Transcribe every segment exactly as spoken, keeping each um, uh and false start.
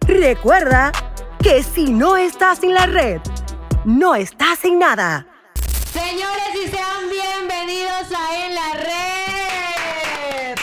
Recuerda que si no estás en la red, no estás en nada. Señores, y sean bienvenidos a En la Red.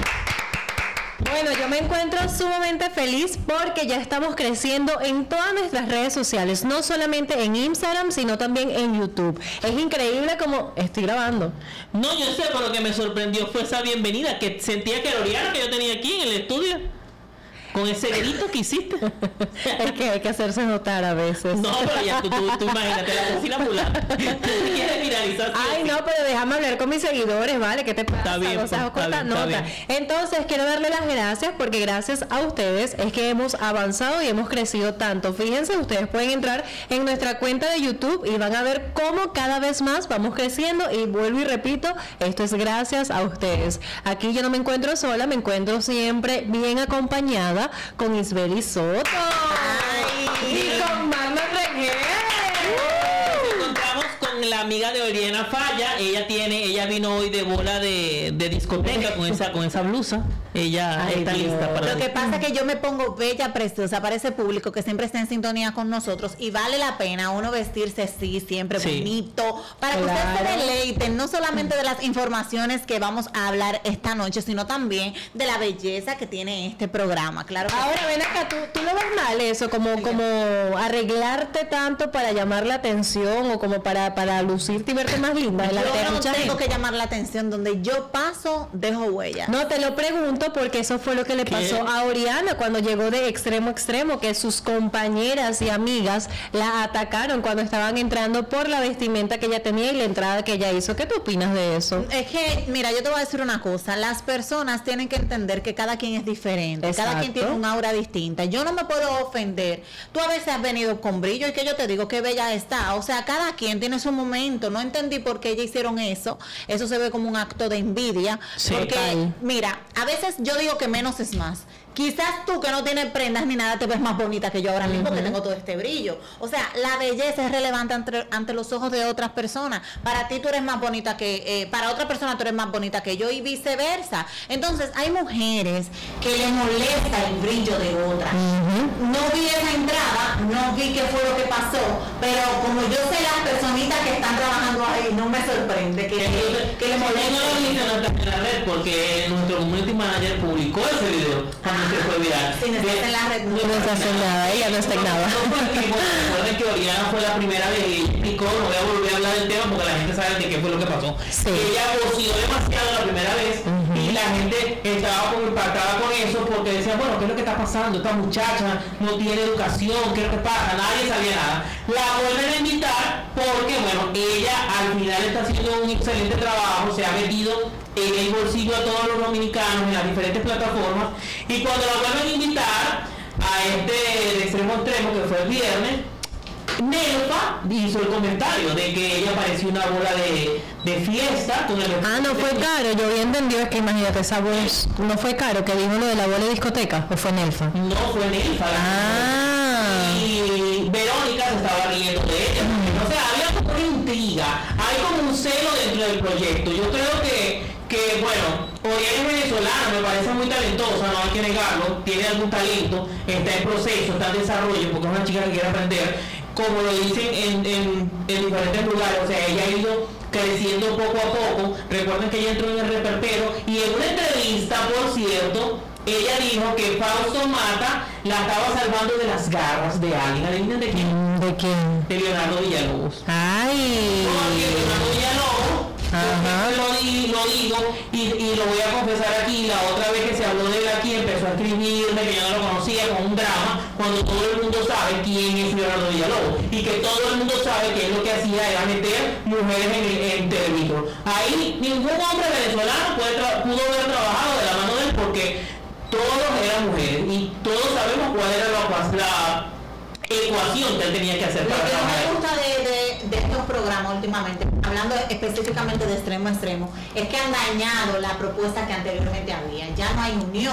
Bueno, yo me encuentro sumamente feliz porque ya estamos creciendo en todas nuestras redes sociales, no solamente en Instagram, sino también en YouTube. Es increíble como estoy grabando. No, yo sé, pero lo que me sorprendió fue esa bienvenida, que sentía que era Oriana que yo tenía aquí en el estudio. Con ese grito que hiciste. Es que hay que hacerse notar a veces. No, pero ya tú, tú, tú imagínate la cocina pular. Tú quieres viralizar. Ay, no, pero déjame hablar con mis seguidores, ¿vale? ¿Qué te pasa? Está bien, o sea, está corta bien, nota. está bien. Entonces, quiero darle las gracias porque gracias a ustedes es que hemos avanzado y hemos crecido tanto. Fíjense, ustedes pueden entrar en nuestra cuenta de YouTube y van a ver cómo cada vez más vamos creciendo. Y vuelvo y repito, esto es gracias a ustedes. Aquí yo no me encuentro sola, me encuentro siempre bien acompañada con Isbeli Soto. Ay. Y con Marlon Reguer. Nos encontramos con la amiga de Oriana Falla. Ella tiene, ella vino hoy de bola de, de discoteca con esa, con esa blusa. Ella Ay, está Dios. lista para Lo que pasa es que yo me pongo bella, preciosa para ese público que siempre está en sintonía con nosotros y vale la pena uno vestirse así, siempre Sí. bonito, para que Claro. ustedes se deleiten, no solamente de las informaciones que vamos a hablar esta noche, sino también de la belleza que tiene este programa, claro que Ahora ven acá, ¿tú, tú lo ves mal eso, como, como arreglarte tanto para llamar la atención o como para, para lucirte y verte más linda delante de yo no mucha tengo gente? que llamar la atención, donde yo paso, dejo huella. No, te lo pregunto porque eso fue lo que le ¿Qué? pasó a Oriana cuando llegó de extremo a extremo, que sus compañeras y amigas la atacaron cuando estaban entrando por la vestimenta que ella tenía y la entrada que ella hizo. ¿Qué tú opinas de eso? Es que, mira, yo te voy a decir una cosa, las personas tienen que entender que cada quien es diferente, cada quien Exacto. tiene un aura distinta, yo no me puedo ofender, tú a veces has venido con brillo y que yo te digo que bella está, o sea, cada quien tiene su momento, no entendí por qué ellas hicieron eso, eso se ve como un acto de envidia, Sí. porque, Total. mira, a veces yo digo que menos es más. Quizás tú que no tienes prendas ni nada te ves más bonita que yo ahora mismo Uh-huh. que tengo todo este brillo. O sea, la belleza es relevante ante, ante los ojos de otras personas. Para ti tú eres más bonita que, eh, para otra persona tú eres más bonita que yo y viceversa. Entonces hay mujeres que le molesta el brillo de otras. Uh-huh. No vi esa entrada, no vi qué fue lo que pasó, pero como yo sé las personitas que están trabajando ahí, no me sorprende que, que, que le No lo moleste. dice en la red porque nuestro community manager publicó ese video cuando se fue viral. Si no estás en la red, no No se hace nada, ella no está en nada. Recuerden que Oriana fue la primera vez y explicó, no voy a volver a hablar del tema porque la gente sabe de qué fue lo que pasó. Sí. Ella voció demasiado la primera vez y la gente estaba como impactada con eso porque decía, bueno, ¿qué es lo que está pasando? Esta muchacha no tiene educación, ¿qué es lo que pasa? Nadie sabía nada. La vuelven a invitar porque, bueno, ella al final está haciendo un excelente trabajo, se ha metido en el bolsillo a todos los dominicanos en las diferentes plataformas y cuando la vuelven a invitar a este de extremo a extremo que fue el viernes, Nelfa hizo el comentario de que ella parecía una bola de, de fiesta con el Ah, no fue caro, yo había entendido, es que imagínate esa voz, no fue caro, que dijo lo de la bola de discoteca, o fue Nelfa. no fue Nelfa la Ah. y Verónica se estaba riendo de ella. O sea, había como una intriga, hay como un celo dentro del proyecto. Yo creo que, que bueno, Oriana es venezolana, me parece muy talentosa, no hay que negarlo, tiene algún talento, está en proceso, está en desarrollo, porque es una chica que quiere aprender, como lo dicen en, en, en diferentes lugares, o sea, ella ha ido creciendo poco a poco. Recuerden que ella entró en el reperpero y en una entrevista, por cierto, ella dijo que Fausto Mata la estaba salvando de las garras de alguien. ¿Adivinen de quién? ¿De quién? De Leonardo Villalobos. Ay. Porque Leonardo Villalobos, Ajá. lo, di- lo digo y, y lo voy a confesar aquí, la otra vez que se habló de él aquí empezó a escribirme que yo no lo conocía con un drama, cuando todo el mundo sabe quién es Leonardo Villalobos y que todo el mundo sabe que él lo que hacía era meter mujeres en, el- en Televitro. Ahí ningún hombre venezolano puede tra- pudo haber trabajado de la mano de él porque todos eran mujeres y todos sabemos cuál era la, la ecuación que él tenía que hacer Lo para que no trabajar. me gusta de, de, de estos programas últimamente, hablando específicamente de extremo a extremo, es que han dañado la propuesta que anteriormente había. Ya no hay unión,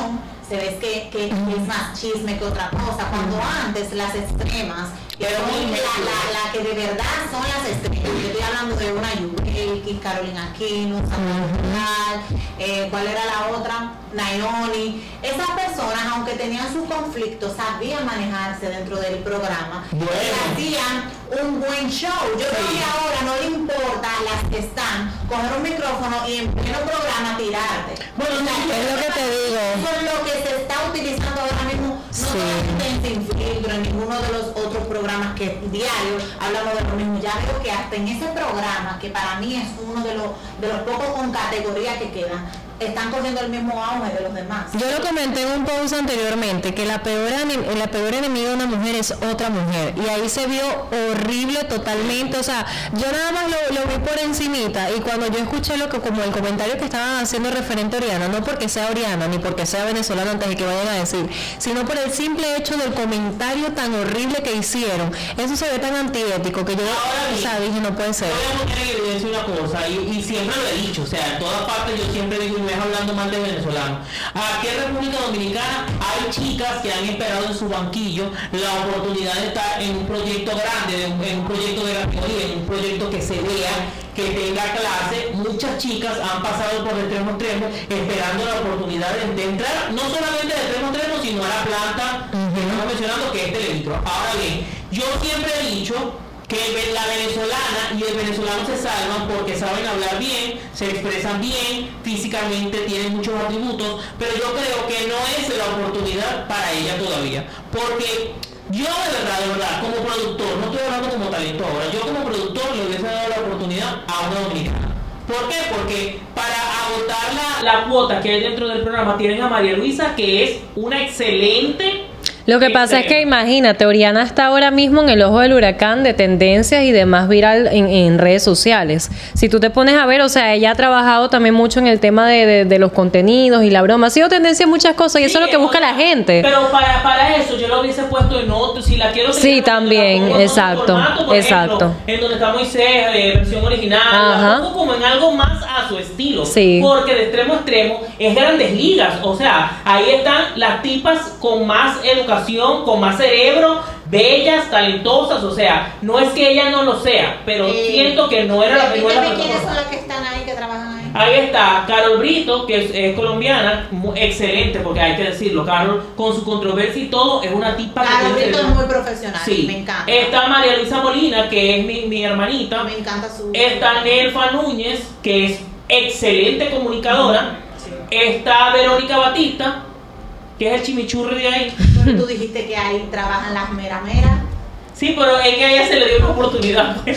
se ve que, que, que es más chisme que otra cosa, cuando antes las extremas, que Pero son muy la, la, la que de verdad son las estrellas. Yo estoy hablando de una Yubelki, Carolina Aquino, Sandra Portal, eh, ¿cuál era la otra? Naomi. Esas personas, aunque tenían sus conflictos, sabían manejarse dentro del programa. Bueno. Y hacían un buen show. Yo creo que ahora no le importa a las que están coger un micrófono y en pleno programa tirarte. Bueno, O sea, es lo que te digo. Con lo que se está utilizando ahora mismo, no Sí. solamente en Sin Filtro, en ninguno de los otros programas que diario hablamos de lo mismo. Ya veo que hasta en ese programa, que para mí es uno de los, de los pocos con categoría que quedan, están cogiendo el mismo auge de los demás. Yo lo comenté en un post anteriormente, que la peor, enem- la peor enemiga de una mujer es otra mujer. Y ahí se vio horrible totalmente. O sea, yo nada más lo, lo vi por encimita. Y cuando yo escuché lo que, como el comentario que estaban haciendo referente a Oriana, no porque sea Oriana, ni porque sea venezolana antes de que vayan a decir, sino por el simple hecho del comentario tan horrible que hicieron. Eso se ve tan antiético que yo, Ahora o sea, dije, no puede ser. Voy a poner en evidencia una cosa, y, y siempre lo he dicho, o sea, en todas partes yo siempre digo, y me hablando mal de venezolanos. Aquí en República Dominicana hay chicas que han esperado en su banquillo la oportunidad de estar en un proyecto grande, en un, en un proyecto de categoría, en un proyecto que se vea, que tenga clase. Muchas chicas han pasado por el extremo extremo esperando la oportunidad de, de entrar, no solamente de extremo extremo, sino a la planta que estamos mencionando, que es Teletro. Ahora bien, yo siempre he dicho que la venezolana y el venezolano se salvan porque saben hablar bien, se expresan bien, físicamente tienen muchos atributos, pero yo creo que no es la oportunidad para ella todavía, porque yo de verdad, de verdad, como productor, no estoy hablando como talento ahora, yo como productor le hubiese dado la oportunidad a una dominicana. ¿Por qué? Porque para agotar la, la cuota que hay dentro del programa tienen a María Luisa, que es una excelente. Lo que pasa es que imagínate, Oriana está ahora mismo en el ojo del huracán de tendencias y de más viral en, en redes sociales. Si tú te pones a ver, o sea, ella ha trabajado también mucho en el tema de, de, de los contenidos y la broma. Ha sido tendencia en muchas cosas y Sí, eso es lo que busca la gente. Pero para, para eso yo lo hubiese puesto en otro, si la quiero Sí, también, exacto, por exacto. ejemplo, en donde está Moisés, eh, versión original, Ajá. la pongo como en algo más a su estilo. Sí. Porque de extremo a extremo es grandes ligas. O sea, ahí están las tipas con más educación, con más cerebro, bellas, talentosas. O sea, no es que ella no lo sea, pero Eh, siento que no era la repíteme primera quiénes son persona. las que están ahí, que trabajan ahí. Ahí está Carol Brito, que es, es colombiana, mu- excelente, porque hay que decirlo, Carol, con su controversia y todo, es una tipa Claro, que tiene Brito es cerebro. muy profesional, Sí. me encanta. Está María Luisa Molina, que es mi, mi hermanita. Me encanta su... Está Nelfa Núñez, que es excelente comunicadora. Sí. Está Verónica Batista, que es el chimichurri de ahí. Tú dijiste que ahí trabajan las meras meras. Sí, pero es que a ella se le dio una oportunidad. A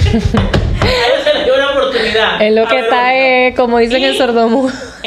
ella se le dio una oportunidad. Es lo a que está, Verónica. eh, como dicen Y en sordomudo.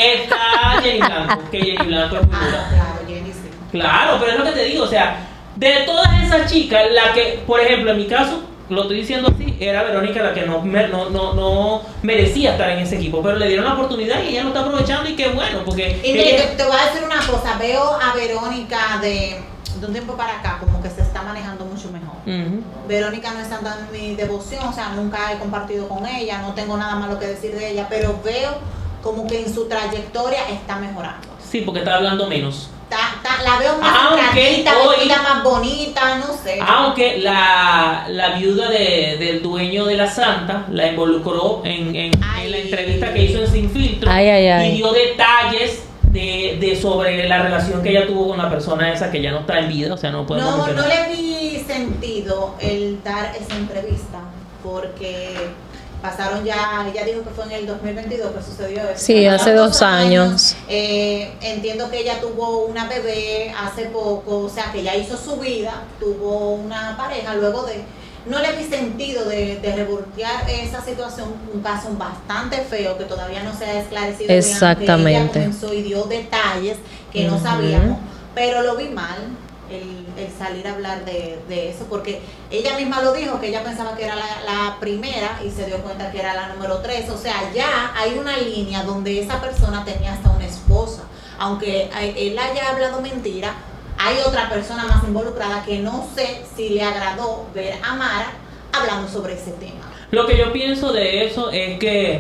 Está Jenny Blanco, que Jenny Blanco es muy Ah, dura. claro, Jenny, sí. Claro, pero es lo que te digo, o sea, de todas esas chicas, la que, por ejemplo, en mi caso, lo estoy diciendo así, era Verónica la que no, me- no, no, no merecía estar en ese equipo, pero le dieron la oportunidad y ella lo está aprovechando y qué bueno, porque Y mire, ella- te, te voy a decir una cosa, veo a Verónica de, de un tiempo para acá como que se está manejando mucho mejor. Ujú. Verónica no es tanta mi devoción, o sea, nunca he compartido con ella, no tengo nada malo que decir de ella, pero veo como que en su trayectoria está mejorando. Sí, porque está hablando menos. Está- está- la veo más Aunque clarita, hoy- vestida más bonita, no sé. Aunque la, la viuda de- del dueño de la Santa la involucró en, en- en la Ay. entrevista que hizo en Sin Filtro Ay, ay, ay. y dio detalles de, de sobre la relación que ella tuvo con la persona esa que ya no está en vida, o sea, no podemos No, no mencionar. le vi sentido el dar esa entrevista porque pasaron ya, ella dijo que fue en el dos mil veintidós que sucedió eso. Sí, hace Pasaron dos años. Eh, entiendo que ella tuvo una bebé hace poco, o sea que ya hizo su vida, tuvo una pareja luego de... No le vi sentido de, de revoltear esa situación, un caso bastante feo que todavía no se ha esclarecido bien, aunque Exactamente. ella comenzó y dio detalles que no Ujú. sabíamos, pero lo vi mal el, el salir a hablar de, de eso, porque ella misma lo dijo, que ella pensaba que era la, la primera y se dio cuenta que era la número tres, o sea, ya hay una línea donde esa persona tenía hasta una esposa, aunque él haya hablado mentira, hay otra persona más involucrada que no sé si le agradó ver a Mara hablando sobre ese tema. Lo que yo pienso de eso es que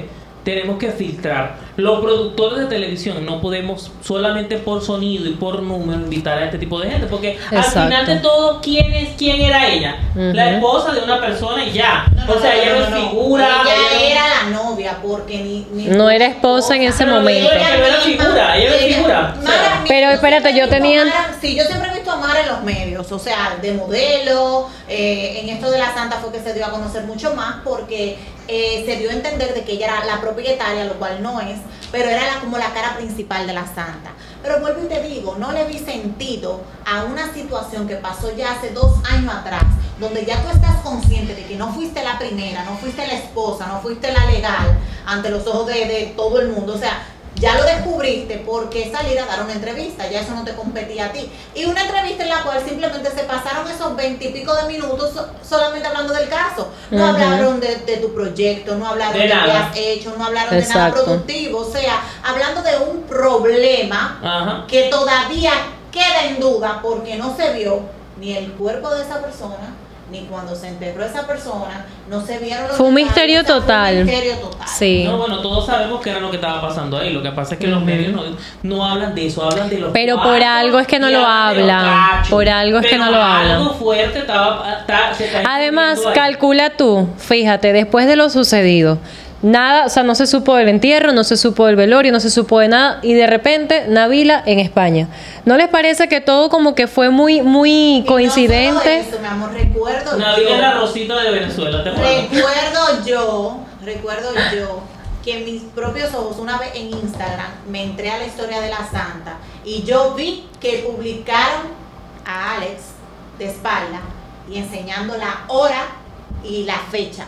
tenemos que filtrar. Los productores de televisión no podemos solamente por sonido y por número invitar a este tipo de gente, porque Exacto. al final de todo, ¿quién es quién era ella? Uh-huh. La esposa de una persona y ya. No, no, o sea, no, ella no, no es no, no. figura. Ella ella era la novia, porque ni, ni No era esposa en ese Pero momento. ella no era figura, ella no es figura. O sea, Mara, Pero espérate, yo siempre he visto tenía- a Mara- sí, yo siempre he visto a Mara en los medios, o sea, de modelo, eh, en esto de la Santa fue que se dio a conocer mucho más porque eh, se dio a entender de que ella era la propietaria, lo cual no es, pero era la, como la cara principal de la Santa. Pero vuelvo y te digo, no le vi sentido a una situación que pasó ya hace dos años atrás, donde ya tú estás consciente de que no fuiste la primera, no fuiste la esposa, no fuiste la legal ante los ojos de, de todo el mundo, o sea, ya lo descubriste porque salir a dar una entrevista, ya eso no te competía a ti. Y una entrevista en la cual simplemente se pasaron esos veintipico de minutos so- solamente hablando del caso. No Ujú. hablaron de, de tu proyecto, no hablaron De de, qué nada. has hecho, no hablaron de nada Exacto. productivo. O sea, hablando de un problema Ajá. que todavía queda en duda porque no se vio ni el cuerpo de esa persona, ni cuando se enterró esa persona, no se vieron los Fue un detalles, misterio o sea, fue total. un misterio total. Sí. No, bueno, todos sabemos que era lo que estaba pasando ahí. Lo que pasa es que los medios no, no hablan de eso, hablan de los Pero por cuartos algo es que no y lo hablan de los hablan, cachos. por algo es que Pero no lo hablan. Algo fuerte estaba, está- se está Además, descubriendo ahí. calcula tú, fíjate, después de lo sucedido, nada, o sea, no se supo del entierro, no se supo del velorio, no se supo de nada, y de repente Nabila en España. ¿No les parece que todo como que fue muy, muy Y no coincidente? solo eso, mi amor, recuerdo Nabila yo, es la Rosita de Venezuela, ¿te acuerdas? recuerdo yo, recuerdo yo que en mis propios ojos una vez en Instagram me entré a la historia de la Santa y yo vi que publicaron a Alex de espalda y enseñando la hora y la fecha.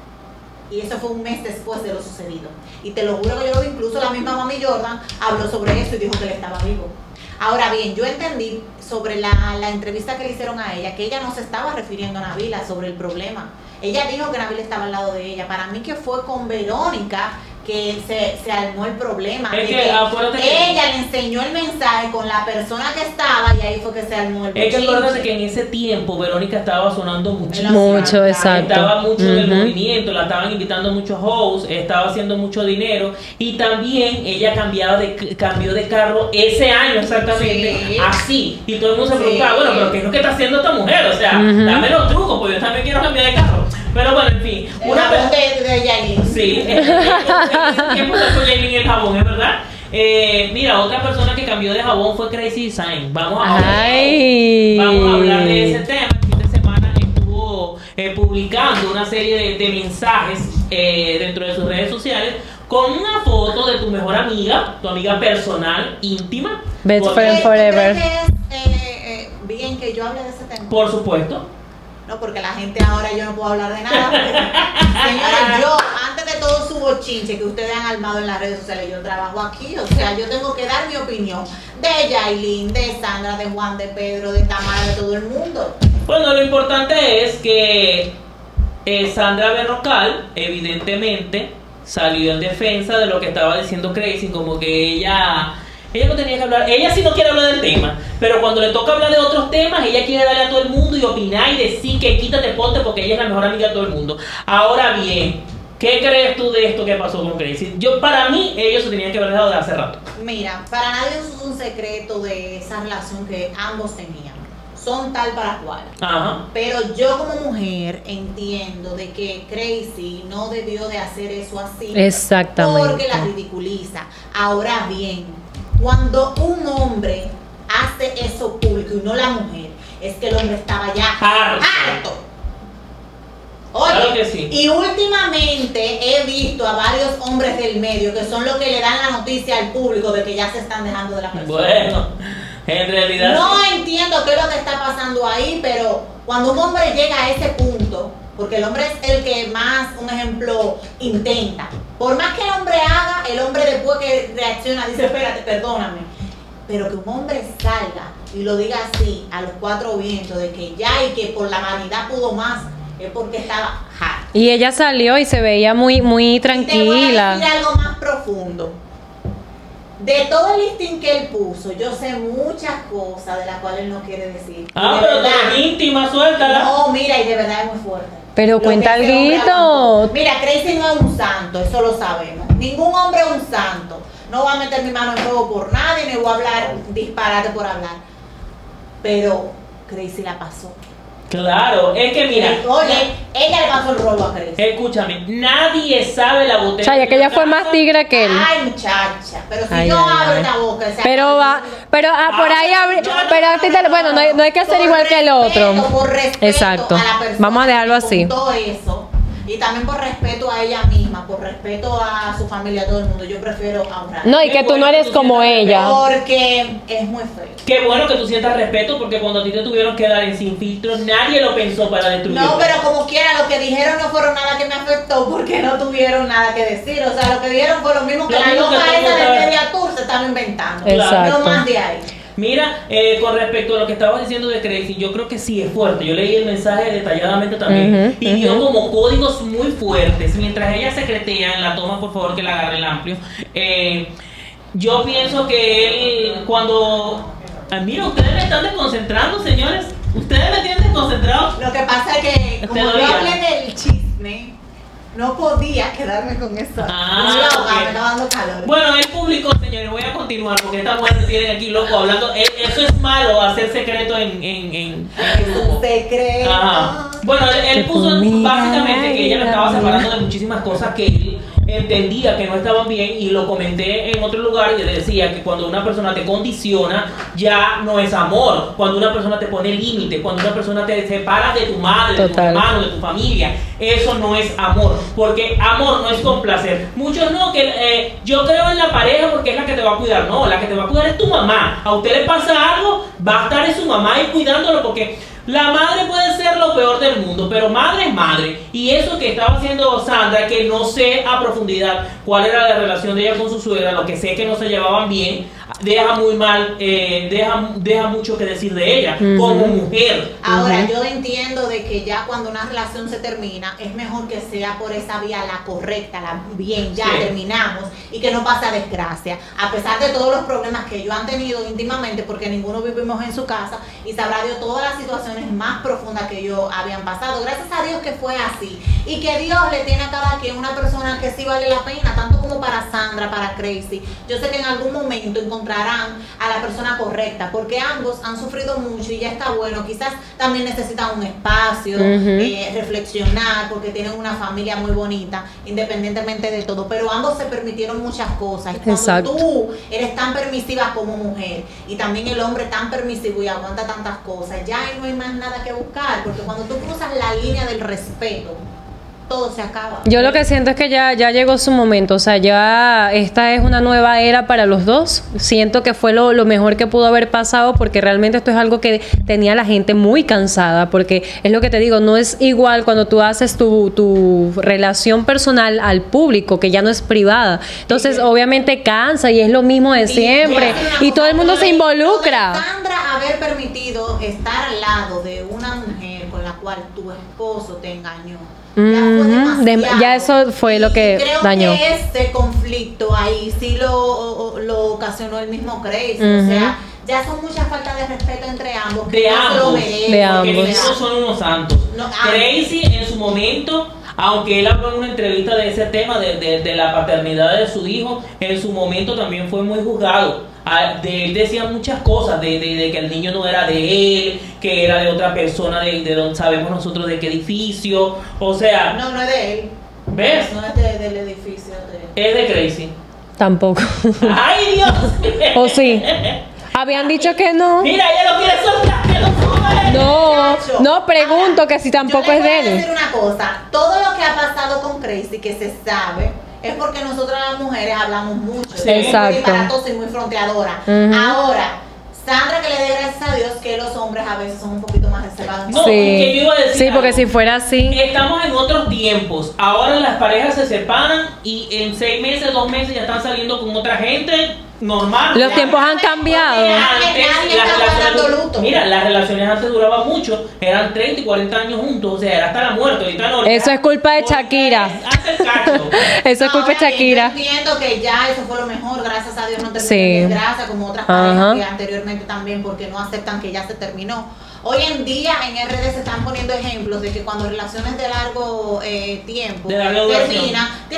Y eso fue un mes después de lo sucedido. Y te lo juro que yo lo vi, incluso la misma mami Jordan habló sobre eso y dijo que él estaba vivo. Ahora bien, yo entendí sobre la, la entrevista que le hicieron a ella, que ella no se estaba refiriendo a Nabila sobre el problema. Ella dijo que Nabila estaba al lado de ella. Para mí que fue con Verónica que se, se armó el problema. Es de que, acuérdate que- ella le enseñó el mensaje con la persona que estaba y ahí fue que se armó el Es que acuérdate bochinche. que en ese tiempo Verónica estaba sonando muchísimo. Mucho, exacto. Estaba mucho en el Ujú. movimiento, la estaban invitando a muchos hosts, estaba haciendo mucho dinero y también ella cambiaba de, cambió de carro ese año exactamente, Sí. así. Y todo el mundo se Sí. preguntaba, bueno, pero ¿qué es lo que está haciendo esta mujer? O sea, Ujú. dame los trucos, pues yo también quiero cambiar de carro. Pero bueno, en fin. Una Una voz vez... de, de Yailin. Sí, en ese tiempo sacó Yailin el jabón, es verdad. Eh, mira, otra persona que cambió de jabón fue Crazy Design. Vamos a hablar, Ay. vamos a hablar de ese tema. El fin de semana estuvo eh, publicando una serie de, de mensajes eh, dentro de sus redes sociales con una foto de tu mejor amiga, tu amiga personal, íntima. Best Porque- friend ¿Tú crees forever. que es eh, eh, bien que yo hable de ese tema? Por supuesto. No, porque la gente ahora yo no puedo hablar de nada. Señores, yo, antes de todo su bochinche que ustedes han armado en las redes sociales, yo trabajo aquí, o sea, yo tengo que dar mi opinión de Yailin, de Sandra, de Juan, de Pedro, de Tamara, de todo el mundo. Bueno, lo importante es que eh, Sandra Berrocal, evidentemente, salió en defensa de lo que estaba diciendo Crazy, como que ella, ella no tenía que hablar, ella sí no quiere hablar del tema, pero cuando le toca hablar de otros temas, ella quiere darle a todo el mundo y opinar y decir que quítate, ponte, porque ella es la mejor amiga de todo el mundo. Ahora bien, ¿qué crees tú de esto que pasó con Crazy? Yo, para mí, ellos se tenían que haber dejado de hace rato. Mira, para nadie es un secreto de esa relación que ambos tenían. Son tal para cual. Ajá. Pero yo como mujer entiendo de que Crazy no debió de hacer eso así. Exactamente. Porque la ridiculiza. Ahora bien, cuando un hombre hace eso público y no la mujer, es que el hombre estaba ya Harto. harto. Oye, Claro que sí. y últimamente he visto a varios hombres del medio que son los que le dan la noticia al público de que ya se están dejando de la persona. Bueno, en realidad... No sí. entiendo qué es lo que está pasando ahí, pero cuando un hombre llega a ese punto, porque el hombre es el que más, un ejemplo, intenta. Por más que el hombre haga, el hombre después que reacciona dice, espérate, perdóname. Pero que un hombre salga y lo diga así, a los cuatro vientos, de que ya y que por la vanidad pudo más, es porque estaba hard. Y ella salió y se veía muy, muy Y te voy a tranquila. decir algo más profundo. De todo el listing que él puso, yo sé muchas cosas de las cuales él no quiere decir. Ah, Y de pero tú verdad- eres íntima, suéltala. No, mira, y de verdad es muy fuerte. Pero Lo que cuenta ese hombre alguito. aguantó. Mira, Crazy no es un santo, eso lo sabemos. Ningún hombre es un santo. No voy a meter mi mano en fuego por nadie, ni voy a hablar disparate por hablar. Pero Crazy la pasó. Claro, es que mira. Oye, ella le pasó el robo a Crazy. Escúchame, nadie sabe la botella. O sea, ya que ella fue más tigre que él. Ay, muchacha, pero si Ay, yo ay, abro ay. la boca, o sea, Pero va, pero ah, por ahí abri- pero a ti te- bueno, no hay, no hay que hacer por igual que el otro. respeto, por respeto Exacto. a la persona Vamos a dejarlo que así. contó eso, y también por respeto a ella misma, por respeto a su familia, a todo el mundo, yo prefiero ahorrar. No, y que tú no eres como ella. Porque es muy feo. Qué bueno que tú sientas respeto porque cuando a ti te tuvieron que dar en sin filtro, nadie lo pensó para destruir. No, pero como quiera, lo que dijeron no fueron nada que me afectó porque no tuvieron nada que decir. O sea, lo que dijeron fue lo mismo que Lo la mismo que loca todo esa de estaba- Media Tour se estaba inventando. Exacto. No más de ahí. Mira, eh, con respecto a lo que estabas diciendo de Crazy, yo creo que sí es fuerte. Yo leí el mensaje detalladamente también. Ujú, y dio ujú. como códigos muy fuertes. Mientras ella secretea en la toma, por favor que la agarre el amplio. Eh, yo pienso que él, cuando... Ah, mira, ustedes me están desconcentrando, señores. Ustedes me tienen desconcentrado. Lo que pasa es que, Te como yo dolía. hablé del chisme, no podía quedarme con eso. Ah, Me iba a ahogar, ok. me estaba dando calor. Bueno, él publicó, señores, voy a continuar porque esta mujer me tienen aquí loco hablando. Eh, Eso es malo, hacer secreto en, en, en, en Es grupo. un secreto. Ajá. Bueno, él, él puso básicamente que ella lo estaba separando de muchísimas cosas que él entendía que no estaban bien, y lo comenté en otro lugar y le decía que cuando una persona te condiciona ya no es amor, cuando una persona te pone límite, cuando una persona te separa de tu madre, de tu Total. hermano, de tu familia, eso no es amor, porque amor no es complacer. Muchos no, que eh, yo creo en la pareja porque es la que te va a cuidar. No, la que te va a cuidar es tu mamá. A usted le pasa algo, va a estar en su mamá y cuidándolo, porque la madre puede ser lo peor del mundo, pero madre es madre. Y eso que estaba haciendo Sandra, que no sé a profundidad cuál era la relación de ella con su suegra, lo que sé es que no se llevaban bien, deja muy mal, eh, deja, deja mucho que decir de ella, Ujú. como mujer. Ahora, Ujú. yo entiendo de que ya cuando una relación se termina, es mejor que sea por esa vía la correcta, la bien, ya Sí. terminamos y que no pasa desgracia. A pesar de todos los problemas que ellos han tenido íntimamente, porque ninguno vivimos en su casa, y sabrá Dios todas las situaciones más profundas que ellos habían pasado. Gracias a Dios que fue así. Y que Dios le tiene a cada quien una persona que sí vale la pena, tanto como para Sandra, para Crazy. Yo sé que en algún momento encontrarán a la persona correcta, porque ambos han sufrido mucho y ya está bueno. Quizás también necesitan un espacio, Ujú. eh, reflexionar, porque tienen una familia muy bonita, independientemente de todo. Pero ambos se permitieron muchas cosas. Y cuando Exacto. tú eres tan permisiva como mujer y también el hombre tan permisivo y aguanta tantas cosas, ya ahí no hay más nada que buscar, porque cuando tú cruzas la línea del respeto, todo se acaba. Yo lo que siento es que ya, ya llegó su momento, o sea, ya esta es una nueva era para los dos. Siento que fue lo, lo mejor que pudo haber pasado, porque realmente esto es algo que tenía a la gente muy cansada, porque es lo que te digo, no es igual cuando tú haces tu, tu relación personal al público, que ya no es privada. Entonces, obviamente cansa y es lo mismo de siempre, y todo el mundo se involucra. Lo de Sandra haber permitido estar al lado de una mujer con la cual tu esposo te engañó. Ya fue Ujú, de- demasiado. ya eso fue lo que Y creo dañó. que este conflicto ahí sí lo, lo ocasionó el mismo Crazy. O Ujú. sea, ya son muchas faltas de respeto entre ambos. que De no se lo ambos. merecen. De Porque ambos. esos son unos santos. No, ah. Crazy en su momento, aunque él habló en una entrevista de ese tema, de, de, de la paternidad de su hijo, en su momento también fue muy juzgado. Ah, de él decía muchas cosas, de, de, de que el niño no era de él, que era de otra persona, de, de donde sabemos nosotros de qué edificio. O sea, No, no es de él. ¿ves? No es de- del edificio de Es de Crazy. Tampoco. ¡Ay, Dios! ¿O sí? Habían dicho que no. Mira, ella lo quiere soltar, que lo sube. No, Muchacho. no pregunto que si tampoco Yo es les de voy a él. decir una cosa, todo lo que ha pasado con Crazy, que se sabe, es porque nosotras las mujeres hablamos mucho. Sí. Exacto. Muy disparatosa y muy fronteadora. Ujú. Ahora, Sandra, que le dé gracias a Dios que los hombres a veces son un poquito más reservados. No, porque yo iba a decir Sí, porque algo. si fuera así. Estamos en otros tiempos. Ahora las parejas se separan y en seis meses, dos meses ya están saliendo con otra gente normal. Los tiempos han cambiado. Nadie Antes, está las guardando relaciones, luto. mira, las relaciones antes duraban mucho, eran treinta y cuarenta años juntos, o sea, era hasta la muerte. Ahorita no. Eso es culpa de Porque Shakira. es hasta el cacho. Eso es culpa de Ahora bien, Shakira. Yo entiendo que ya eso fue lo mejor, gracias a Dios no terminó Sí. en desgracia como otras Ajá. parejas que anteriormente también, porque no aceptan que ya se terminó. Hoy en día en R D se están poniendo ejemplos de que cuando relaciones de largo eh, tiempo De larga duración. terminan, tienen que terminar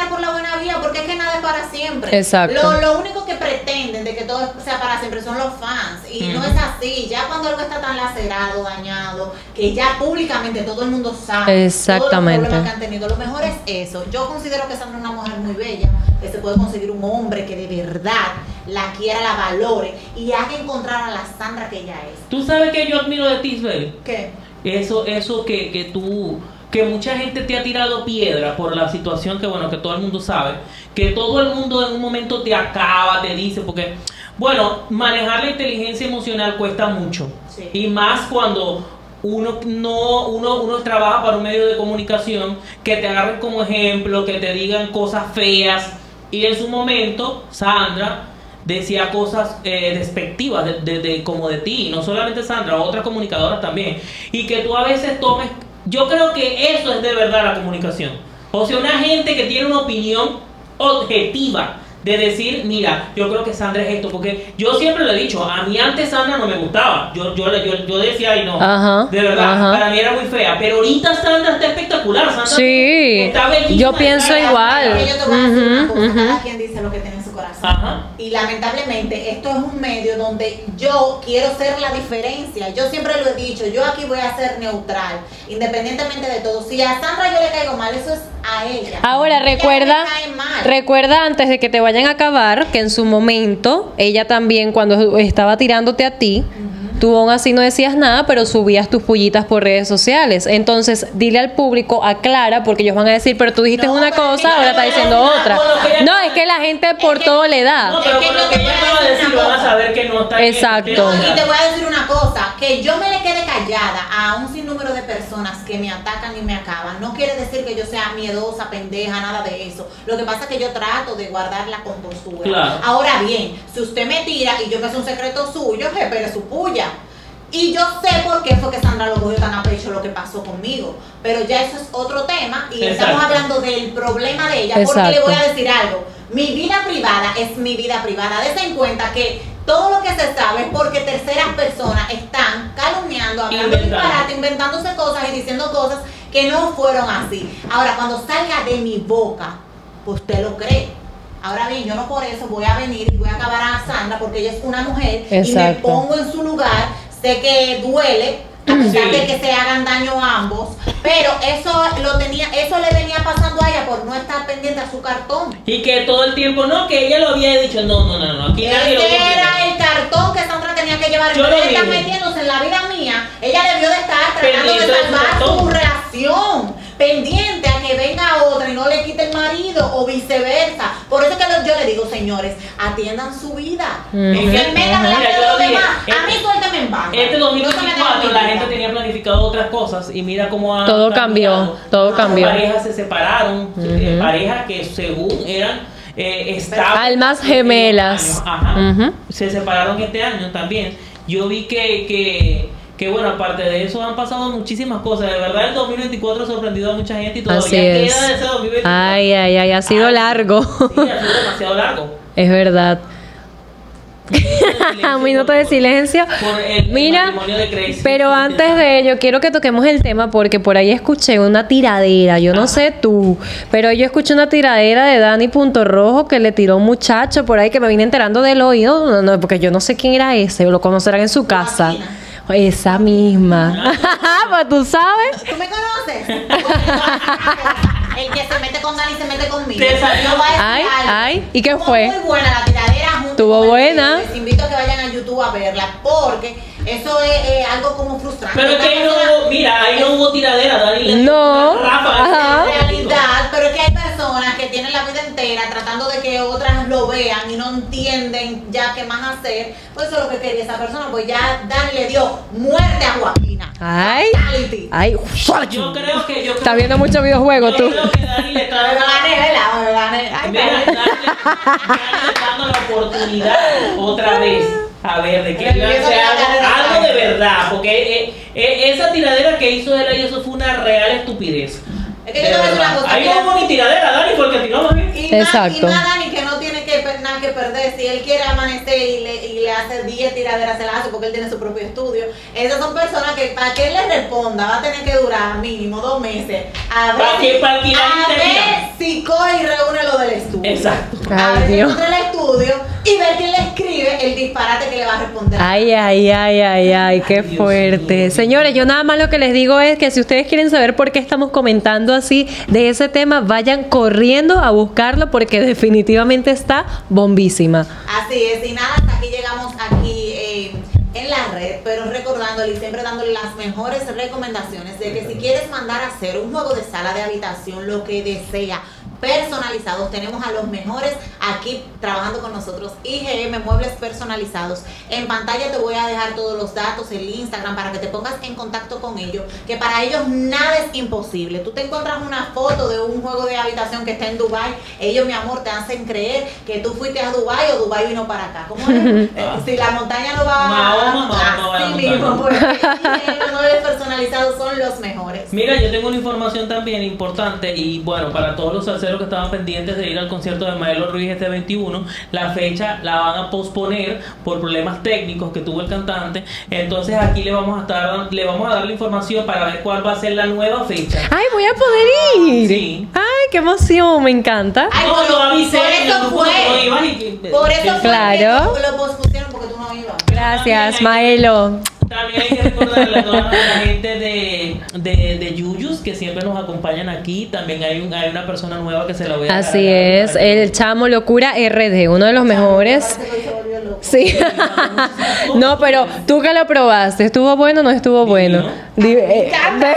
caminar por la buena vía, porque es que nada es para siempre. Exacto. Lo, lo único que pretenden de que todo sea para siempre son los fans, y mm. no es así. Ya cuando algo está tan lacerado, dañado, que ya públicamente todo el mundo sabe exactamente todos los problemas que han tenido, lo mejor es eso. Yo considero que Sandra es una mujer muy bella, que se puede conseguir un hombre que de verdad la quiera, la valore y haga encontrar a la Sandra que ella es. ¿Tú sabes que yo admiro de ti, Isabel? ¿Qué? Eso, eso que, que tú, que mucha gente te ha tirado piedra por la situación que, bueno, que todo el mundo sabe, que todo el mundo en un momento te acaba, te dice, porque, bueno, manejar la inteligencia emocional cuesta mucho, sí. Y más cuando uno no, uno, uno trabaja para un medio de comunicación, que te agarren como ejemplo, que te digan cosas feas, y en su momento, Sandra decía cosas eh, despectivas de, de, de, como de ti, no solamente Sandra, otras comunicadoras también, y que tú a veces tomes, yo creo que eso es de verdad la comunicación, o sea, una gente que tiene una opinión objetiva, de decir, mira, yo creo que Sandra es esto, porque yo siempre lo he dicho, a mí antes Sandra no me gustaba, yo yo, yo, yo decía, ay no, ajá, de verdad, ajá. para mí era muy fea, pero ahorita Sandra está espectacular, Sandra sí, está bellísima, yo pienso está, igual. Yo te voy a decir una cosa, uh-huh, uh-huh. cada quien dice lo que tiene en su corazón. Ajá. Y lamentablemente esto es un medio donde yo quiero ser la diferencia. Yo siempre lo he dicho, yo aquí voy a ser neutral, independientemente de todo. Si a Sandra yo le caigo mal, eso es a ella. Ahora ella recuerda, me cae mal. recuerda antes de que te vayan a acabar, que en su momento, ella también cuando estaba tirándote a ti, uh-huh. tú aún así no decías nada, pero subías tus pullitas por redes sociales. Entonces, dile al público, aclara, porque ellos van a decir, pero tú dijiste no, una cosa, ahora está diciendo otra. No, es que la gente por que, todo le da. No, pero es que con lo yo que te ella voy a acaba de decir decir, una van a cosa. saber que no está Exacto. No, y te voy a decir una cosa, que yo me le quede callada a un sinnúmero de personas que me atacan y me acaban, no quiere decir que yo sea miedosa, pendeja, nada de eso. Lo que pasa es que yo trato de guardar la compostura. Claro. Ahora bien, si usted me tira y yo me sé un secreto suyo, je, pero es su puya. Y yo sé por qué fue que Sandra lo cogió tan a pecho lo que pasó conmigo. Pero ya eso es otro tema y Exacto. estamos hablando del problema de ella. Exacto. Porque le voy a decir algo. Mi vida privada es mi vida privada. Dese en cuenta que todo lo que se sabe es porque terceras personas están calumniando, hablando disparate, inventándose cosas y diciendo cosas que no fueron así. Ahora, cuando salga de mi boca, pues usted lo cree. Ahora bien, yo no por eso voy a venir y voy a acabar a Sandra porque ella es una mujer. Exacto. Y me pongo en su lugar. Sé que duele, a pesar Sí. de que se hagan daño a ambos, pero eso lo tenía, eso le venía pasando a ella por no estar pendiente a su cartón. Y que todo el tiempo, no, que ella lo había dicho, no, no, no, no, aquí nadie lo Ese quiere. era el cartón que Sandra tenía que llevar. Yo En lo vez de estar vi. metiéndose en la vida mía, ella debió de estar tratando de Pendiente de su salvar cartón. su relación, pendiente a que venga otra y no le quite el marido o viceversa. Por eso que lo- yo le digo, señores, atiendan su vida. Ujú. No se metan en la Mira, vida de yo los lo dije, demás. A mí este- suéltame en banda. Este dos mil No se metan en veinticuatro mi la vida. gente tenía planificado otras cosas y mira cómo ha Todo cambió, todo cambió. Parejas se separaron, Ujú. eh, parejas que según eran eh, estables. Almas gemelas. Ajá. Ujú. Se separaron este año también. Yo vi que, que, que, bueno, aparte de eso han pasado muchísimas cosas. De verdad el dos mil veinticuatro ha sorprendido a mucha gente y todavía Así es. queda de ese dos mil veinticuatro. Ay, ay, ay, ha sido Ay, largo. Sí, ha sido demasiado largo. Es verdad. Un minuto de silencio. Por el Mira, matrimonio de Crazy. pero antes de ello quiero que toquemos el tema porque por ahí escuché una tiradera, yo no sé tú, pero yo escuché una tiradera de Dani Punto Rojo que le tiró a un muchacho por ahí que me vine enterando del oído, no, no, porque yo no sé quién era ese, lo conocerán en su casa. Joaquina. Esa misma. Pues tú sabes. ¿Tú me conoces? El que se mete con Dani se mete conmigo. Te salió. Yo voy a decir Ay, algo. ay, ¿y qué Estuvo fue? Muy buena la tiradera junto Estuvo con el buena. video. Les invito a que vayan a YouTube a verla porque eso es eh, algo como frustrante. Pero es que ahí no Una hubo, mira, ahí no hubo tiradera, Dani. le- No. Rafa, Ajá. en realidad, pero es que hay personas que tienen la vida entera tratando de que otras lo vean y no entienden ya qué más hacer. Pues eso es lo que quería esa persona, pues ya Dani le dio muerte a Joaquina. Ay. Fatality. Ay. Yo creo que yo Estás viendo muchos videojuegos yo tú. creo que Dani le está Me dando gané, ¿verdad? Me gané. Ay, Mira, Dani. Dani, Dani le está dando la oportunidad otra vez. A ver, de que Pero iba a viendo hacer la algo, cara de algo de Dani. verdad, porque eh, eh, esa tiradera que hizo él ahí, eso fue una real estupidez. Es que De yo te voy a decir verdad. una cosa, Ahí mira. no hubo ni tiradera, Dani, porque tiró más bien. Y más, Exacto. y más Dani que no tiene que, nada que perder. Si él quiere amanecer y le, y le hace diez tiraderas, se las hace porque él tiene su propio estudio. Esas son personas que para que él le responda va a tener que durar mínimo dos meses. A ver, ¿Para qué? ¿Para alquilar a internet? ver si coge y reúne lo del estudio. Exacto. A Ay, ver si Dios. encuentra el estudio y ver quién le escribe el disparate que le va a responder. Ay, ay, ay, ay, ay, qué Dios fuerte. mío. Señores, yo nada más lo que les digo es que si ustedes quieren saber por qué estamos comentando así de ese tema, vayan corriendo a buscarlo porque definitivamente está bombísima. Así es, y nada, hasta aquí llegamos aquí eh, en la red, pero recordándole y siempre dándole las mejores recomendaciones de que si quieres mandar a hacer un juego de sala de habitación, lo que desea, personalizados, tenemos a los mejores aquí trabajando con nosotros, I G M Muebles Personalizados. En pantalla te voy a dejar todos los datos, el Instagram, para que te pongas en contacto con ellos, que para ellos nada es imposible. Tú te encuentras una foto de un juego de habitación que está en Dubai, ellos, mi amor, te hacen creer que tú fuiste a Dubai o Dubai vino para acá. ¿Cómo es? Eh, si la montaña no va Mahoma, Mahoma no va a la así montaña. mismo, pues I G M Muebles Personalizados son los mejores. Mira, yo tengo una información también importante y bueno, para todos los salseros que estaban pendientes de ir al concierto de Maelo Ruiz este veintiuno, la fecha la van a posponer por problemas técnicos que tuvo el cantante. Entonces aquí le vamos a estar, le vamos a dar la información para ver cuál va a ser la nueva fecha. Ay, voy a poder ir. Sí. Ay, qué emoción, me encanta. Ay, No, por- yo avisé por en el eso grupo que fue. tú no ibas y que- Por eso fue Claro. que lo pospusieron porque tú no ibas. Gracias, Maelo. También hay que recordarle a toda la gente de, de, de Yuyus que siempre nos acompañan aquí. También hay, un, hay una persona nueva que se la voy a Así regalar es, para que- el Chamo Locura R D, uno de los mejores. Parece que hoy se volvió loco. Sí. No, pero tú que lo probaste, ¿estuvo bueno o no estuvo bueno? Di- eh, de-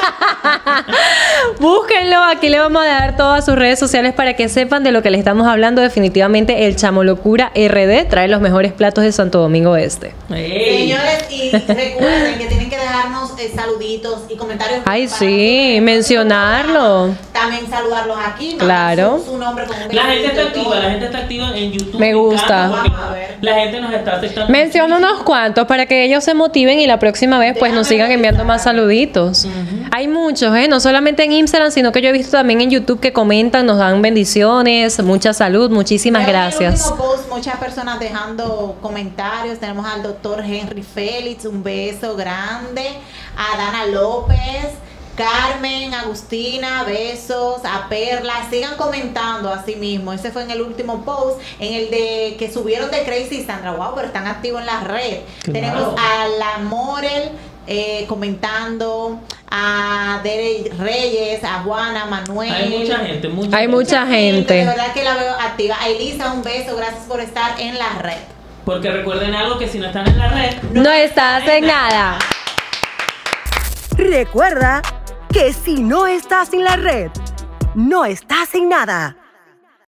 Búsquenlo, aquí le vamos a dar todas sus redes sociales para que sepan de lo que le estamos hablando. Definitivamente el Chamo Locura R D trae los mejores platos de Santo Domingo Este. Ey. Señores, y recuerden que tienen que dejarnos eh, saluditos y comentarios. Ay, para sí, nosotros. mencionarlo. También saludarlos aquí. mandar Claro. Su, su nombre con un La gente besito está y activa, todo. la gente está activa en YouTube. Me en gusta. Canva, porque Vamos a ver. La gente nos está aceptando. Menciona unos cuantos para que ellos se motiven y la próxima vez pues nos Déjame sigan enviando revisar. más saluditos. Hay muchos, ¿eh? No solamente en Instagram, sino que yo he visto también en YouTube que comentan, nos dan bendiciones, mucha salud, muchísimas Veo en el gracias. último post muchas personas dejando comentarios. Tenemos al doctor Henry Félix, un beso grande. A Dana López, Carmen, Agustina, besos. A Perla, sigan comentando así mismo. Ese fue en el último post, en el de que subieron de Crazy y Sandra. Wow, pero están activos en la red. Claro. Tenemos a la Morel. Eh, comentando, a Dere Reyes, a Juana, Manuel. Hay mucha gente, mucha Hay gente. mucha De gente. verdad que la veo activa. A Elisa, un beso, gracias por estar en la red. Porque recuerden algo, que si no están en la red, No estás en nada. Recuerda que si no estás en la red, no estás en nada.